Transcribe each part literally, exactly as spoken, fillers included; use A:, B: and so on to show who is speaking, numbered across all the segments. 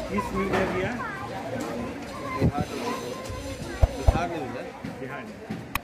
A: किस न्यूज़ है भैया?
B: बिहार न्यूज़ है।
A: बिहार न्यूज़।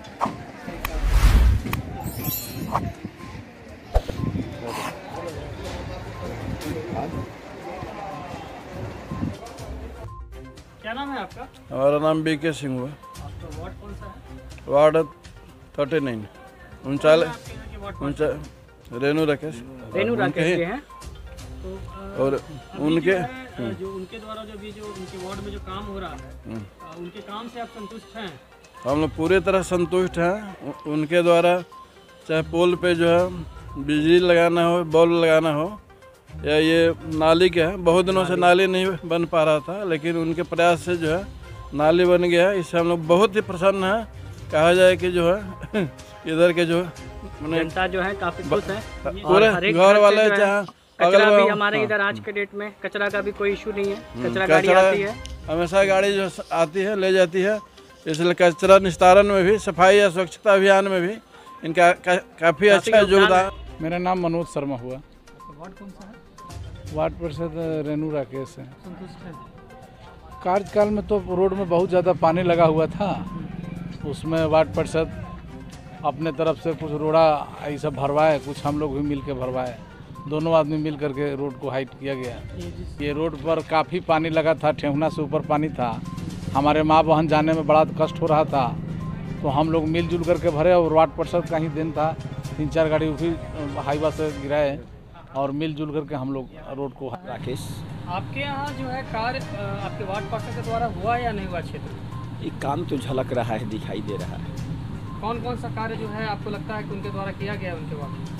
A: क्या नाम है आपका?
C: हमारा नाम बी के सिंह हुआ।
A: आपका वार्ड कौन सा है?
C: वार्ड थर्टी नाइन उनचालीस
A: आपके यहाँ के वार्ड
C: उनचा रेनू राकेश
A: रेनू राकेश
C: उनके
A: के हैं। तो अ,
C: और
A: अभी
C: उनके
A: जो है, जो उनके द्वारा जो भी जो उनके वार्ड में जो काम हो रहा है, अ, उनके काम से आप संतुष्ट हैं?
C: हम लोग पूरी तरह संतुष्ट हैं। उ- उनके द्वारा चाहे पोल पे जो है बिजली लगाना हो, बल्ब लगाना हो, या ये नाली क्या है, बहुत दिनों से नाली नहीं बन पा रहा था, लेकिन उनके प्रयास से जो है नाली बन गया है। इससे हम लोग बहुत ही प्रसन्न हैं। कहा जाए कि जो है इधर के जो मैंने
A: जनता जो है काफी खुश है।
C: पूरे
A: और हर एक
C: घर
A: से
C: वाले
A: जो है,
C: चाहे
A: कचरा
C: अगल
A: भी हमारे
C: हाँ,
A: इधर आज के डेट में कचरा का भी कोई इशू नहीं है। कचरा गाड़ी
C: कचरा
A: आती है।
C: हमेशा गाड़ी जो आती है ले जाती है, इसलिए कचरा निस्तारण में भी, सफाई या स्वच्छता अभियान में भी इनका का, काफ़ी अच्छा योगदान।
D: मेरा नाम मनोज शर्मा हुआ।
A: वार्ड कौन सा है?
D: वार्ड पार्षद रेनू राकेश है।
A: संतुष्ट है?
D: कार्यकाल में तो रोड में बहुत ज़्यादा पानी लगा हुआ था, उसमें वार्ड पार्षद अपने तरफ से कुछ रोड़ा ये सब भरवाए, कुछ हम लोग भी मिल के भरवाए, दोनों आदमी मिल करके रोड को हाइट किया गया।
A: ये जिस
D: ये रोड पर काफ़ी पानी लगा था, ठेहुना से ऊपर पानी था, हमारे माँ बहन जाने में बड़ा कष्ट हो रहा था, तो हम लोग मिलजुल करके भरे और वार्ड पार्षद का ही दिन था, तीन चार गाड़ी उसी हाईवा से गिराए और मिलजुल करके हम लोग रोड को।
B: राकेश,
A: आपके यहाँ जो है कार्य अ, आपके वार्ड पार्षद के द्वारा हुआ या नहीं हुआ क्षेत्र में?
B: ये काम तो झलक रहा है, दिखाई दे रहा है।
A: कौन कौन सा कार्य जो है आपको लगता है कि उनके द्वारा किया गया है उनके वार्ड में?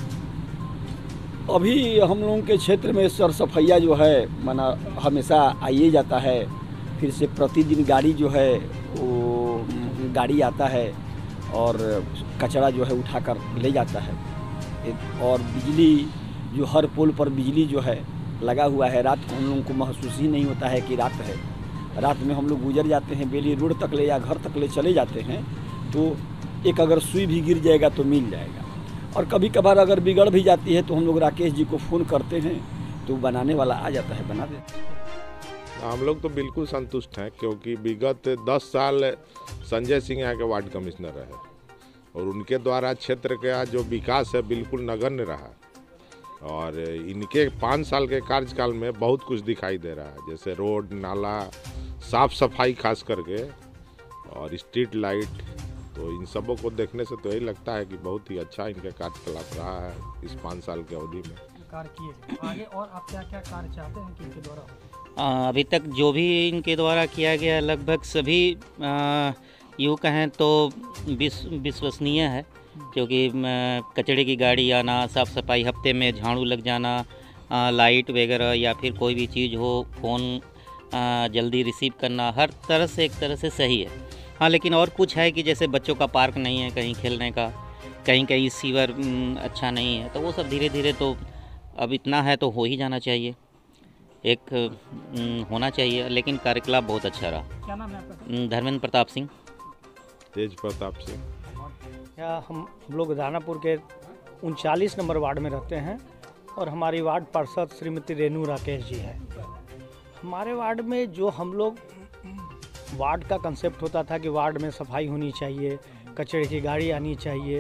B: अभी हम लोगों के क्षेत्र में सर सफैया जो है माना हमेशा आइए जाता है, फिर से प्रतिदिन गाड़ी जो है वो गाड़ी आता है और कचरा जो है उठाकर ले जाता है। एक- और बिजली जो हर पोल पर बिजली जो है लगा हुआ है, रात को हम लोगों को महसूस ही नहीं होता है कि रात है। रात में हम लोग गुजर जाते हैं, बेली रोड तक ले या घर तक ले चले जाते हैं, तो एक अगर सुई भी गिर जाएगा तो मिल जाएगा। और कभी कभार अगर बिगड़ भी जाती है तो हम लोग राकेश जी को फ़ोन करते हैं, तो बनाने वाला आ जाता है, बना देता है।
E: हम लोग तो बिल्कुल संतुष्ट हैं, क्योंकि विगत दस साल संजय सिंह यहाँ के वार्ड कमिश्नर रहे और उनके द्वारा क्षेत्र का जो विकास है बिल्कुल नगण्य रहा। और इनके पाँच साल के कार्यकाल में बहुत कुछ दिखाई दे रहा है, जैसे रोड, नाला, साफ सफाई खास करके, और स्ट्रीट लाइट। तो इन सबों को देखने से तो यही लगता है कि बहुत ही अच्छा इनका कार्यकलाप रहा है इस पाँच साल की अवधि में।
A: कार्य किए आगे और आप क्या क्या कार्य चाहते हैं कि इनके द्वारा हो?
F: आ, अभी तक जो भी इनके द्वारा किया गया लगभग सभी आ, यूँ कहें तो विश्व विश्वसनीय है, क्योंकि आ, कचरे की गाड़ी आना, साफ़ सफाई, हफ्ते में झाड़ू लग जाना, आ, लाइट वगैरह या फिर कोई भी चीज़ हो, फ़ोन आ, जल्दी रिसीव करना, हर तरह से एक तरह से सही है। हाँ, लेकिन और कुछ है कि जैसे बच्चों का पार्क नहीं है कहीं खेलने का, कहीं कहीं सीवर म, अच्छा नहीं है, तो वो सब धीरे धीरे तो अब इतना है तो हो ही जाना चाहिए, एक म, होना चाहिए। लेकिन कार्यकलाप बहुत अच्छा रहा।
A: क्या नाम है आपका?
F: म, धर्मेंद्र प्रताप सिंह।
E: तेज प्रताप सिंह।
G: या हम हम लोग रानापुर के उनचालीस नंबर वार्ड में रहते हैं और हमारी वार्ड पार्षद श्रीमती रेनू राकेश जी है। हमारे वार्ड में जो हम लोग वार्ड का कंसेप्ट होता था कि वार्ड में सफाई होनी चाहिए, कचरे की गाड़ी आनी चाहिए,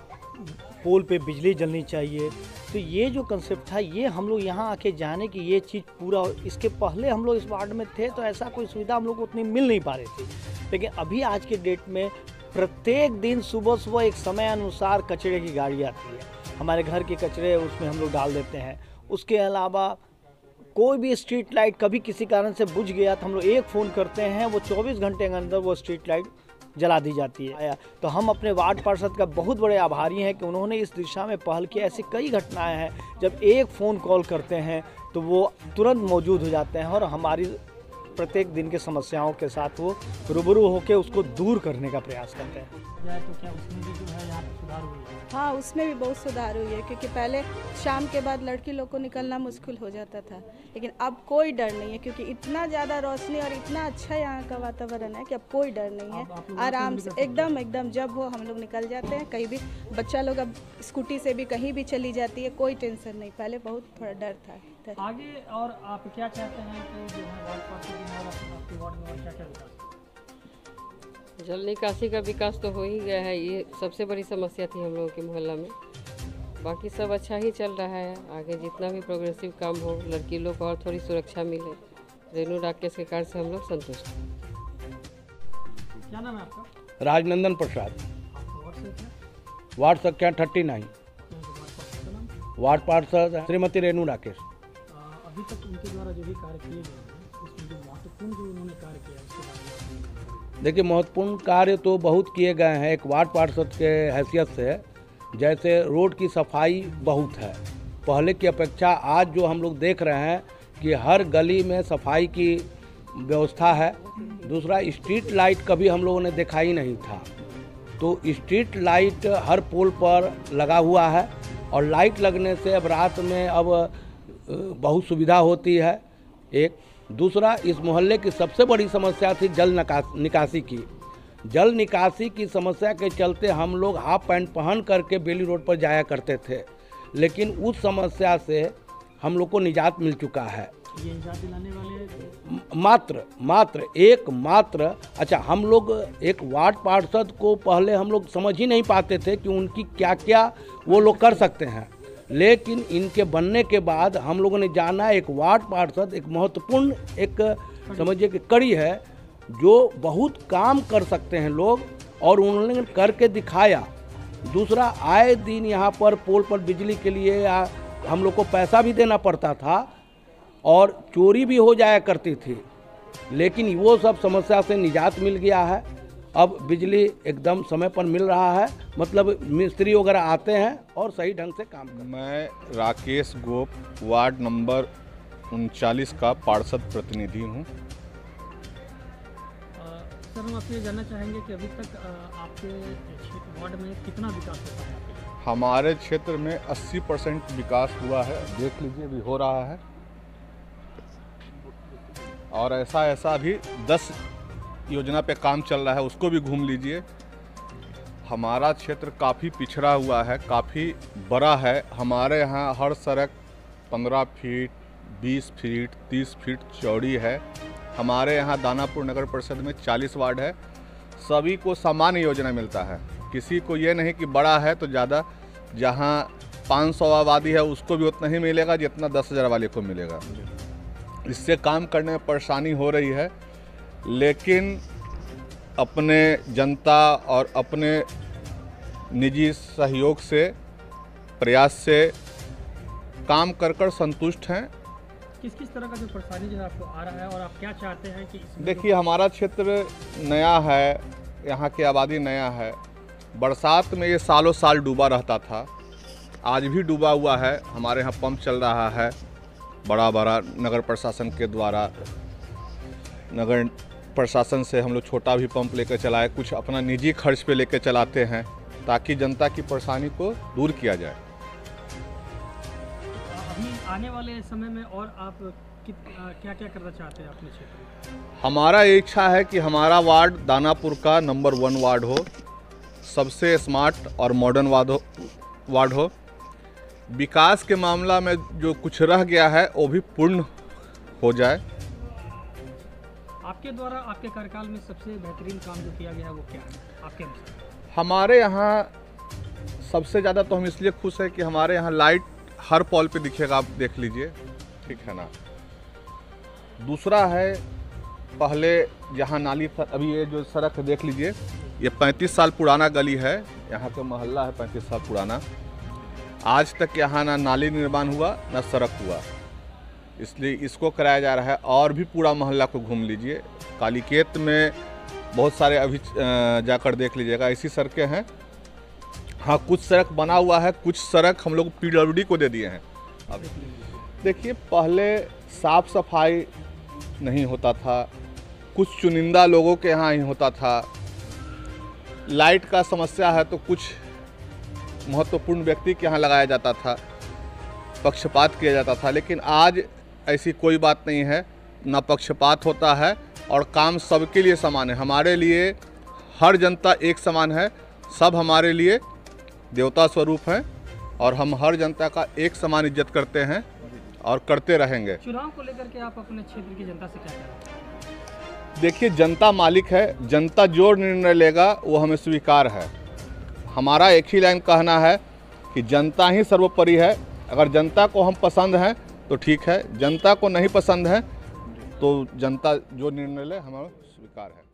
G: पोल पे बिजली जलनी चाहिए, तो ये जो कंसेप्ट था ये हम लोग यहाँ आके जाने कि ये चीज़ पूरा, इसके पहले हम लोग इस वार्ड में थे तो ऐसा कोई सुविधा हम लोग को उतनी मिल नहीं पा रही थी। लेकिन अभी आज के डेट में प्रत्येक दिन सुबह सुबह एक समय अनुसार कचरे की गाड़ी आती है, हमारे घर के कचरे उसमें हम लोग डाल देते हैं। उसके अलावा कोई भी स्ट्रीट लाइट कभी किसी कारण से बुझ गया तो हम लोग एक फ़ोन करते हैं, वो चौबीस घंटे के अंदर वो स्ट्रीट लाइट जला दी जाती है। तो हम अपने वार्ड पार्षद का बहुत बड़े आभारी हैं कि उन्होंने इस दिशा में पहल की। ऐसी कई घटनाएं हैं जब एक फ़ोन कॉल करते हैं तो वो तुरंत मौजूद हो जाते हैं और हमारी प्रत्येक दिन की समस्याओं के साथ वो रूबरू होकर उसको दूर करने का प्रयास करते हैं।
A: जाए तो क्या उसमें भी जो है यहाँ पे सुधार हुई है?
H: हाँ, उसमें भी बहुत सुधार हुई है, क्योंकि पहले शाम के बाद लड़की लोग को निकलना मुश्किल हो जाता था, लेकिन अब कोई डर नहीं है, क्योंकि इतना ज़्यादा रोशनी और इतना अच्छा यहाँ का वातावरण है कि अब कोई डर नहीं है। आराम से एकदम एकदम जब हो हम लोग निकल जाते हैं, कहीं भी बच्चा लोग अब स्कूटी से भी कहीं भी चली जाती है, कोई टेंशन नहीं। पहले बहुत थोड़ा डर था। है।
A: आगे और आप क्या चाहते हैं कि जो है वार्ड पार्षद और आपके वार्ड में और क्या क्या विकास?
I: जल निकासी का विकास तो हो ही गया है, ये सबसे बड़ी समस्या थी हम लोगों के मोहल्ला में। बाकी सब अच्छा ही चल रहा है। आगे जितना भी प्रोग्रेसिव काम हो, लड़की लोग को और थोड़ी सुरक्षा मिले, रेनू राकेश के कार्य से हम लोग संतुष्ट हैं।
A: क्या नाम है आपका?
J: राजनंदन प्रसाद,
A: आपका वार्ड से क्या?
J: वार्ड संख्या थर्टी नाइन,
A: वार्ड पार्षद का नाम?
J: वार्ड पार्षद श्रीमती रेनू राकेश।
A: आ, अभी तक उनके द्वारा जो भी कार्य किए गए हैं उसमें जो महत्वपूर्ण जो उन्होंने कार्य किया उसके बारे में?
J: देखिए, महत्वपूर्ण कार्य तो बहुत किए गए हैं। एक वार्ड पार्षद के हैसियत से जैसे रोड की सफाई बहुत है, पहले की अपेक्षा आज जो हम लोग देख रहे हैं कि हर गली में सफाई की व्यवस्था है। दूसरा, स्ट्रीट लाइट कभी हम लोगों ने देखा ही नहीं था, तो स्ट्रीट लाइट हर पोल पर लगा हुआ है और लाइट लगने से अब रात में अब बहुत सुविधा होती है। एक दूसरा, इस मोहल्ले की सबसे बड़ी समस्या थी जल निकासी की। जल निकासी की समस्या के चलते हम लोग हाफ पैंट पहन करके बेली रोड पर जाया करते थे, लेकिन उस समस्या से हम लोग को निजात मिल चुका है।
A: ये निजात दिलाने वाले
J: मात्र मात्र एक मात्र अच्छा, हम लोग एक वार्ड पार्षद को पहले हम लोग समझ ही नहीं पाते थे कि उनकी क्या क्या वो लोग कर सकते हैं, लेकिन इनके बनने के बाद हम लोगों ने जाना एक वार्ड पार्षद एक महत्वपूर्ण एक समझिए कि कड़ी है जो बहुत काम कर सकते हैं लोग, और उन्होंने करके दिखाया। दूसरा, आए दिन यहाँ पर पोल पर बिजली के लिए हम लोग को पैसा भी देना पड़ता था और चोरी भी हो जाया करती थी, लेकिन वो सब समस्या से निजात मिल गया है। अब बिजली एकदम समय पर मिल रहा है, मतलब मिस्त्री वगैरह आते हैं और सही ढंग से काम करते हैं।
K: मैं राकेश गोप, वार्ड नंबर उनचालीस का पार्षद प्रतिनिधि हूँ।
A: सर, हम आपसे जानना चाहेंगे कि अभी तक आपके क्षेत्र वार्ड में कितना विकास हुआ है?
K: हमारे क्षेत्र में अस्सी परसेंट विकास हुआ है, देख लीजिए अभी हो रहा है, और ऐसा ऐसा भी दस योजना पे काम चल रहा है, उसको भी घूम लीजिए। हमारा क्षेत्र काफ़ी पिछड़ा हुआ है, काफ़ी बड़ा है। हमारे यहाँ हर सड़क पंद्रह फीट, बीस फीट, तीस फीट चौड़ी है। हमारे यहाँ दानापुर नगर परिषद में चालीस वार्ड है, सभी को सामान्य योजना मिलता है। किसी को ये नहीं कि बड़ा है तो ज़्यादा, जहाँ पाँच सौ आबादी है उसको भी उतना ही मिलेगा जितना दस हज़ार वाले को मिलेगा। इससे काम करने में परेशानी हो रही है, लेकिन अपने जनता और अपने निजी सहयोग से, प्रयास से काम कर कर संतुष्ट हैं।
A: किस किस तरह का जो परेशानी जो है आपको आ रहा है और आप क्या चाहते हैं कि इसमें?
K: देखिए, हमारा क्षेत्र नया है, यहाँ की आबादी नया है। बरसात में ये सालों साल डूबा रहता था, आज भी डूबा हुआ है। हमारे यहाँ पंप चल रहा है बड़ा बड़ा नगर प्रशासन के द्वारा। नगर प्रशासन से हम लोग छोटा भी पंप लेकर चलाए, कुछ अपना निजी खर्च पे लेकर चलाते हैं ताकि जनता की परेशानी को दूर किया जाए।
A: अभी आने वाले समय में और आप क्या क्या करना चाहते हैं अपने क्षेत्र में?
K: हमारा ये इच्छा है कि हमारा वार्ड दानापुर का नंबर वन वार्ड हो, सबसे स्मार्ट और मॉडर्न वार्ड हो वार्ड हो विकास के मामला में जो कुछ रह गया है वो भी पूर्ण हो जाए।
A: आपके द्वारा आपके कार्यकाल में सबसे बेहतरीन काम जो किया गया है वो क्या है आपके अनुसार?
K: हमारे यहाँ सबसे ज़्यादा तो हम इसलिए खुश हैं कि हमारे यहाँ लाइट हर पॉल पे दिखेगा, आप देख लीजिए, ठीक है ना। दूसरा है, पहले जहाँ नाली था, अभी ये जो सड़क देख लीजिए, ये पैंतीस साल पुराना गली है, यहाँ का मोहल्ला है पैंतीस साल पुराना। आज तक यहाँ ना नाली निर्माण हुआ ना सड़क हुआ, इसलिए इसको कराया जा रहा है। और भी पूरा मोहल्ला को घूम लीजिए, कालीकेत में बहुत सारे अभी जाकर देख लीजिएगा, ऐसी सड़कें हैं। हाँ, कुछ सड़क बना हुआ है, कुछ सड़क हम लोग पी डब्ल्यू डी को दे दिए हैं। अब देखिए, पहले साफ सफाई नहीं होता था, कुछ चुनिंदा लोगों के यहाँ ही होता था। लाइट का समस्या है तो कुछ महत्वपूर्ण व्यक्ति के यहाँ लगाया जाता था, पक्षपात किया जाता था, लेकिन आज ऐसी कोई बात नहीं है, ना पक्षपात होता है और काम सबके लिए समान है। हमारे लिए हर जनता एक समान है, सब हमारे लिए देवता स्वरूप हैं और हम हर जनता का एक समान इज्जत करते हैं और करते रहेंगे।
A: चुनाव को लेकर के आप अपने क्षेत्र की जनता से क्या कह रहे हैं?
K: देखिए, जनता मालिक है, जनता जो निर्णय लेगा वो हमें स्वीकार है। हमारा एक ही लाइन कहना है कि जनता ही सर्वोपरि है। अगर जनता को हम पसंद हैं तो ठीक है, जनता को नहीं पसंद है तो जनता जो निर्णय ले हमें स्वीकार है।